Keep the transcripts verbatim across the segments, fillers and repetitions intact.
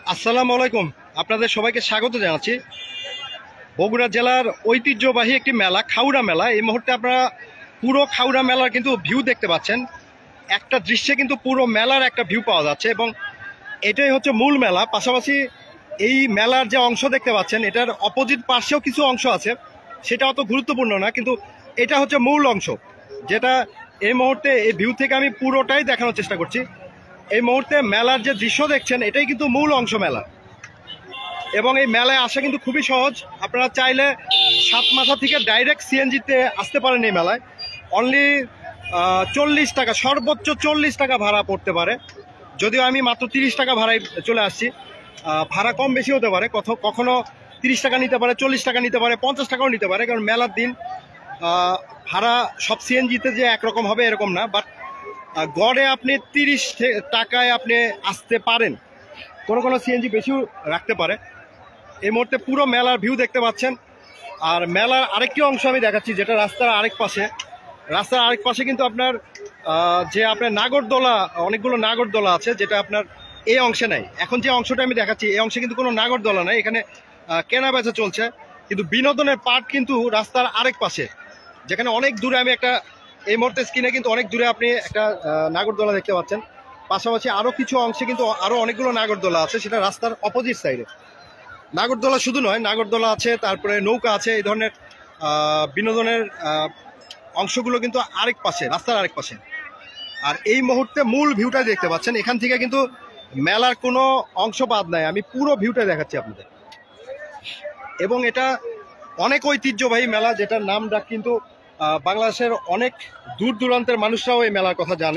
আসসালামু আলাইকুম, আপনাদের সবাইকে স্বাগত জানাচ্ছি। বগুড়া জেলার ঐতিহ্যবাহী একটি মেলা, খাউড়া মেলা। এই মুহূর্তে আপনারা পুরো খাউড়া মেলার কিন্তু ভিউ দেখতে পাচ্ছেন। একটা দৃশ্যে কিন্তু পুরো মেলার একটা ভিউ পাওয়া যাচ্ছে এবং এটাই হচ্ছে মূল মেলা। পাশাপাশি এই মেলার যে অংশ দেখতে পাচ্ছেন, এটার অপোজিট পাশেও কিছু অংশ আছে, সেটা অত গুরুত্বপূর্ণ না, কিন্তু এটা হচ্ছে মূল অংশ, যেটা এই মুহূর্তে এই ভিউ থেকে আমি পুরোটাই দেখানোর চেষ্টা করছি। এই মুহূর্তে মেলার যে দৃশ্য দেখছেন, এটাই কিন্তু মূল অংশ মেলা। এবং এই মেলায় আসা কিন্তু খুবই সহজ। আপনারা চাইলে সাত মাথা থেকে ডাইরেক্ট সিএনজিতে আসতে পারেন। এই মেলায় অনলি চল্লিশ টাকা, সর্বোচ্চ চল্লিশ টাকা ভাড়া পড়তে পারে, যদিও আমি মাত্র তিরিশ টাকা ভাড়ায় চলে আসছি। ভাড়া কম বেশি হতে পারে, কখনো তিরিশ টাকা নিতে পারে, চল্লিশ টাকা নিতে পারে, পঞ্চাশ টাকাও নিতে পারে, কারণ মেলার দিন ভাড়া সব সিএনজিতে যে একরকম হবে এরকম না। বাট গড়ে আপনি তিরিশ টাকায় আপনি আসতে পারেন, কোনো কোনো সিএনজি বেশিও রাখতে পারে। এই মুহূর্তে পুরো মেলার ভিউ দেখতে পাচ্ছেন। আর মেলার আরেকটি অংশ আমি দেখাচ্ছি, যেটা রাস্তার আরেক পাশে। রাস্তার আরেক পাশে কিন্তু আপনার যে আপনার নাগরদোলা, অনেকগুলো নাগরদোলা আছে, যেটা আপনার এই অংশে নাই। এখন যে অংশটা আমি দেখাচ্ছি, এই অংশে কিন্তু কোনো নাগরদোলা নাই, এখানে কেনা বেচা চলছে। কিন্তু বিনোদনের পার্ট কিন্তু রাস্তার আরেক পাশে, যেখানে অনেক দূরে আমি একটা এই মুহূর্তে স্ক্রিনে কিন্তু অনেক দূরে আপনি একটা নাগরদোলা দেখতে পাচ্ছেন। পাশাপাশি আরও কিছু অংশে কিন্তু আরও অনেকগুলো নাগরদোলা আছে, সেটা রাস্তার অপোজিট সাইডে। নাগরদোলা শুধু নয়, নাগরদোলা আছে, তারপরে নৌকা আছে, এই ধরনের বিনোদনের অংশগুলো কিন্তু আরেক পাশে, রাস্তার আরেক পাশে। আর এই মুহূর্তে মূল ভিউটা দেখতে পাচ্ছেন। এখান থেকে কিন্তু মেলার কোনো অংশ বাদ নাই, আমি পুরো ভিউটা দেখাচ্ছি আপনাদের। এবং এটা অনেক ঐতিহ্যবাহী মেলা, যেটার নাম ডাক কিন্তু বাংলাদেশের অনেক দূর দূরান্তের মানুষরাও এই মেলার কথা জানে।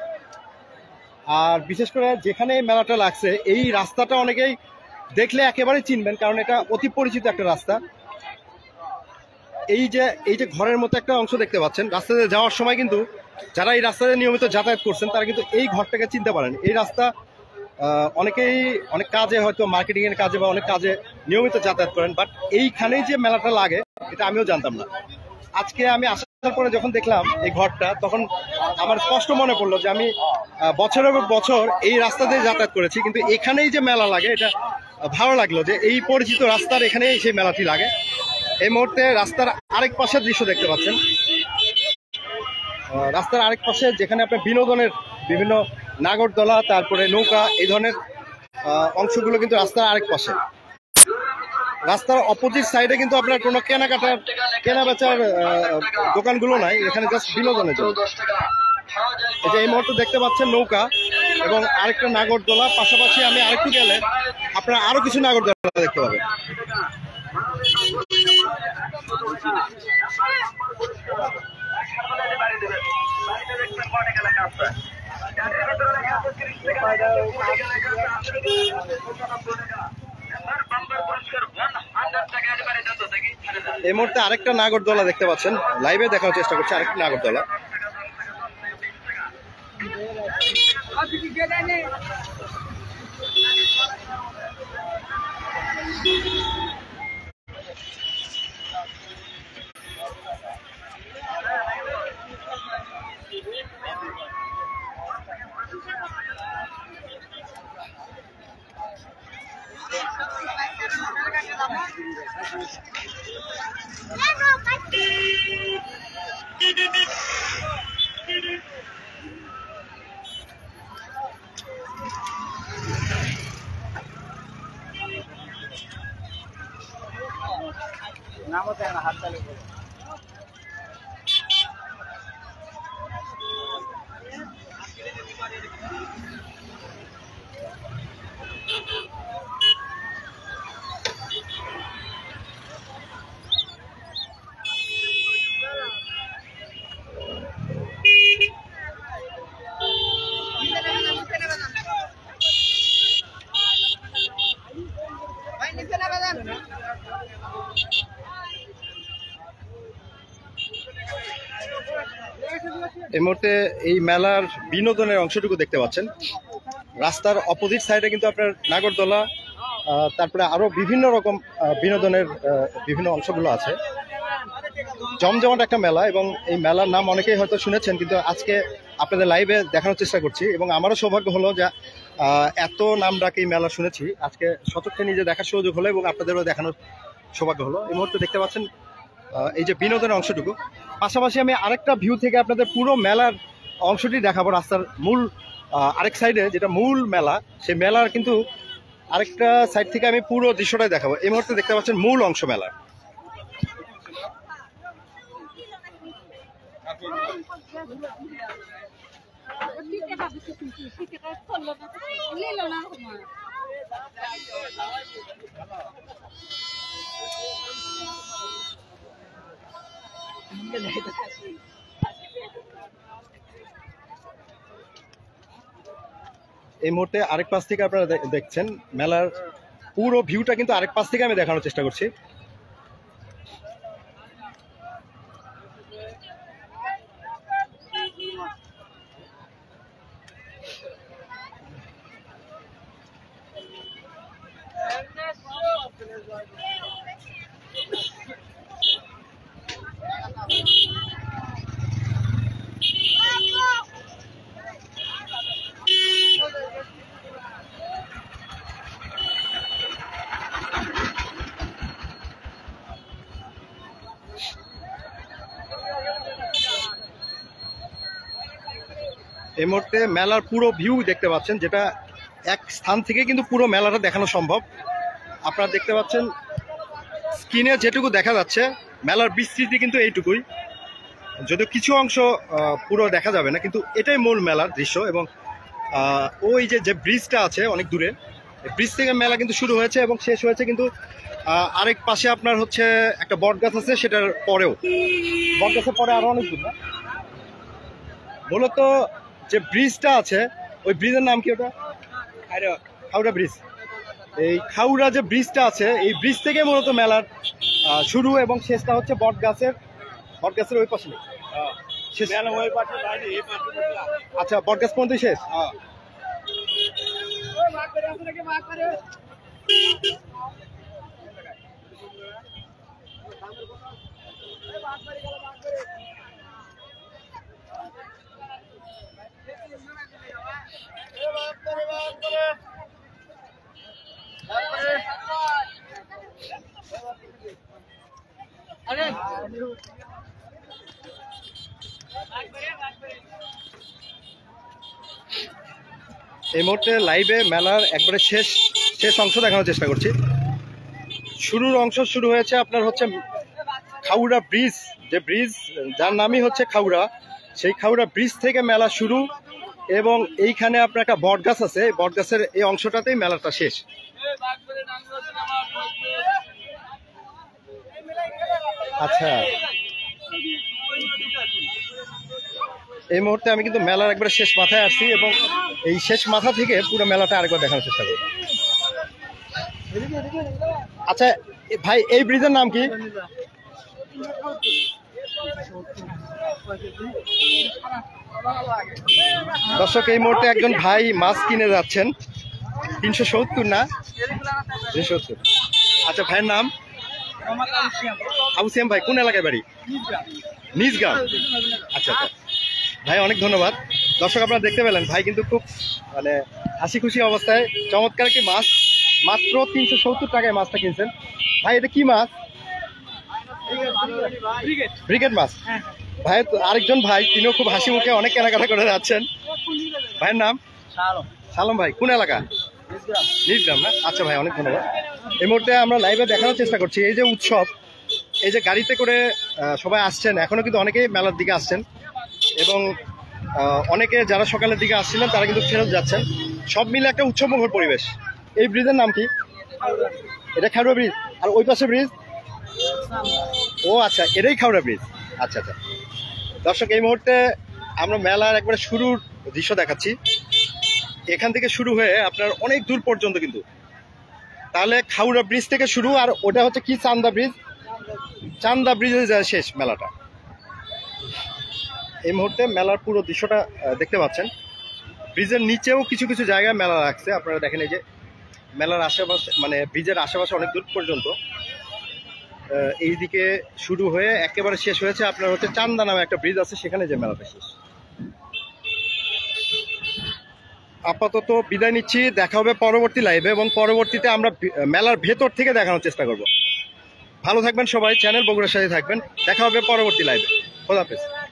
আর বিশেষ করে যেখানে এই মেলাটা লাগছে, এই রাস্তাটা অনেকেই দেখলে একেবারে চিনবেন, কারণ এটা অতি পরিচিত একটা রাস্তা। এই যে এই যে ঘরের মতো একটা অংশ দেখতে পাচ্ছেন, রাস্তাতে যাওয়ার সময় কিন্তু যারা এই রাস্তাতে নিয়মিত যাতায়াত করছেন, তারা কিন্তু এই ঘরটাকে চিনতে পারেন। এই রাস্তা অনেকেই অনেক কাজে, হয়তো মার্কেটিং এর কাজে বা অনেক কাজে নিয়মিত যাতায়াত করেন, বাট এইখানেই যে মেলাটা লাগে এটা আমিও জানতাম না। আজকে আমি আসার পরে যখন দেখলাম এই ঘরটা, তখন আমার স্পষ্ট মনে পড়লো যে আমি বছরের পর বছর এই রাস্তা দিয়ে যাতায়াত করেছি, কিন্তু এখানেই যে মেলা লাগে এটা ভালো লাগলো, যে এই পরিচিত রাস্তার এখানেই সেই মেলাটি লাগে। এই মুহূর্তে রাস্তার আরেক পাশের দৃশ্য দেখতে পাচ্ছেন। রাস্তার আরেক পাশে যেখানে আপনার বিনোদনের বিভিন্ন নাগরদোলা, তারপরে নৌকা, এই ধরনের অংশগুলো কিন্তু রাস্তার আরেক পাশে। রাস্তার অপোজিট সাইডে কিন্তু আপনার কোনো কেনাকাটার কেনা বেচার দোকানগুলো নাই, এখানে জাস্ট বিনোদনের জন্য। এই যে এই মুহূর্তে দেখতে পাচ্ছেন নৌকা এবং আরেকটা নাগরদোলা, পাশাপাশি আমি আরেকটু গেলে আপনারা আরো কিছু নাগরদোলা দেখতে পাবেন। এই মুহূর্তে আরেকটা নাগরদোলা দেখতে পাচ্ছেন, লাইভে দেখানোর চেষ্টা করছি আরেকটা নাগরদোলা। এই মুহূর্তে এই মেলার বিনোদনের অংশটুকু দেখতে পাচ্ছেন। রাস্তার অপোজিট সাইডে কিন্তু আপনার নাগরদোলা, তারপরে আরো বিভিন্ন রকম বিনোদনের বিভিন্ন অংশগুলো আছে। জমজমাট একটা মেলা, এবং এই মেলার নাম অনেকেই হয়তো শুনেছেন, কিন্তু আজকে আপনাদের লাইভে দেখানোর চেষ্টা করছি। এবং আমারও সৌভাগ্য হলো যে এত নাম ডাকে এই মেলা শুনেছি, আজকে সচক্ষে নিজে দেখার সুযোগ হলো এবং আপনাদেরও দেখানোর সৌভাগ্য হলো। এই মুহূর্তে দেখতে পাচ্ছেন এই যে বিনোদনের অংশটুকু, পাশাপাশি আমি আরেকটা ভিউ থেকে আপনাদের পুরো মেলার অংশটি দেখাবো। রাস্তার মূল আরেক সাইডে যেটা মূল মেলা, সেই মেলার কিন্তু আরেকটা সাইড থেকে আমি পুরো দৃশ্যটাই দেখাবো। এই মুহূর্তে দেখতে পাচ্ছেন মূল অংশ মেলার। এই মুহূর্তে আরেক পাশ থেকে আপনারা দেখছেন মেলার পুরো ভিউটা, কিন্তু আরেক পাশ থেকে আমি দেখানোর চেষ্টা করছি। এই মুহূর্তে মেলার পুরো ভিউ দেখতে পাচ্ছেন, যেটা এক স্থান থেকে কিন্তু পুরো মেলাটা দেখানো সম্ভব। আপনারা দেখতে পাচ্ছেন স্ক্রিনে যেটুকু দেখা যাচ্ছে মেলার বিস্তৃতি কিন্তু এইটুকুই, যদিও কিছু অংশ পুরো দেখা যাবে না, কিন্তু এটাই মূল মেলার দৃশ্য। এবং ওই যে যে ব্রিজটা আছে অনেক দূরে, ব্রিজ থেকে মেলা কিন্তু শুরু হয়েছে এবং শেষ হয়েছে কিন্তু আরেক পাশে আপনার হচ্ছে একটা বট গাছ আছে, সেটার পরেও বট গাছের পরে আরো অনেক দূর। মূলত যে ব্রিজটা আছে ওই ব্রিজের নাম কি? ওটা খাউড়া ব্রিজ। এই খাউড়া যে ব্রিজটা আছে, এই ব্রিজ থেকে মূলত মেলার শুরু এবং শেষটা হচ্ছে বট গাছের বট গাছের ওই পাশে। আচ্ছা, বট গাছ পর্যন্ত শেষ। এই মুহূর্তে লাইভে মেলার একবারে শেষ শেষ অংশ দেখানোর চেষ্টা করছি। শুরুর অংশ শুরু হয়েছে আপনার হচ্ছে খাউড়া ব্রিজ, যে ব্রিজ যার নামই হচ্ছে খাউড়া, সেই খাউড়া ব্রিজ থেকে মেলা শুরু এবং এইখানে আপনার একটা বট গাছ আছে, বট গাছের এই অংশটাতেই মেলাটা শেষ। আচ্ছা, এই মুহূর্তে আমি কিন্তু মেলার একবারে শেষ মাথায় আসছি এবং এই শেষ মাথা থেকে পুরো মেলাটা আরেকবার দেখানোর চেষ্টা করি। আচ্ছা ভাই, এই ব্রিজের নাম কি? দর্শক, এই মুহূর্তে একজন ভাই মাছ কিনে যাচ্ছেন। তিনশো সত্তর না তিনশো সত্তর। আচ্ছা, ভাইয়ের নাম? আবু সিয়াম ভাই। কোন এলাকায় বাড়ি? নিজগ্রাম। আচ্ছা আচ্ছা ভাই, অনেক ধন্যবাদ। দর্শক, আপনারা দেখতে পেলেন ভাই কিন্তু খুব মানে হাসি খুশি অবস্থায় চমৎকার একটি মাছ, মাত্র তিনশো সত্তর টাকায় মাছটা কিনছেন। ভাই, এটা কি মাছ? ব্রিগেড মাছ। ভাই, আরেকজন ভাই তিনিও খুব হাসি মুখে অনেক কেনাকাটা করে যাচ্ছেন। ভাইয়ের নাম? সালম ভাই। কোন এলাকা? নিজগ্রাম না? আচ্ছা ভাই, অনেক ধন্যবাদ। এই মুহূর্তে আমরা লাইভে দেখানোর চেষ্টা করছি এই যে উৎসব, এই যে গাড়িতে করে সবাই আসছেন, এখনো কিন্তু অনেকেই মেলার দিকে আসছেন এবং অনেকে যারা সকালের দিকে আসছিলেন তারা কিন্তু ফেরত যাচ্ছেন। সব মিলে একটা উৎসবমুখর পরিবেশ। এই ব্রিজের নাম কি? এটা খাউড়া ব্রিজ। আর ওই পাশে ব্রিজ? ও আচ্ছা, এটাই খাউড়া ব্রিজ। আচ্ছা আচ্ছা দর্শক, এই মুহূর্তে আমরা মেলার একবারে শুরুর দৃশ্য দেখাচ্ছি। এখান থেকে শুরু হয়ে আপনার অনেক দূর পর্যন্ত কিন্তু, তাহলে খাউড়া ব্রিজ থেকে শুরু, আর ওটা হচ্ছে কি চান্দা ব্রিজ, চান্দা ব্রিজে যায় শেষ মেলাটা। এই মুহূর্তে মেলার পুরো দৃশ্যটা দেখতে পাচ্ছেন। ব্রিজের নিচেও কিছু কিছু জায়গায় মেলা রাখছে, আপনারা দেখেন। এই যে মেলার আশেপাশে মানে ব্রিজের আশেপাশে অনেক দূর পর্যন্ত এইদিকে শুরু হয়ে একেবারে শেষ হয়েছে আপনার হচ্ছে চান্দা নামে একটা ব্রিজ আছে, সেখানে যে মেলাটা শেষ। আপাতত বিদায় নিচ্ছি, দেখা হবে পরবর্তী লাইভে এবং পরবর্তীতে আমরা মেলার ভেতর থেকে দেখানোর চেষ্টা করব। ভালো থাকবেন সবাই, চ্যানেল বগুড়ার সাথে থাকবেন, দেখা হবে পরবর্তী লাইভে। খোদা হাফেজ।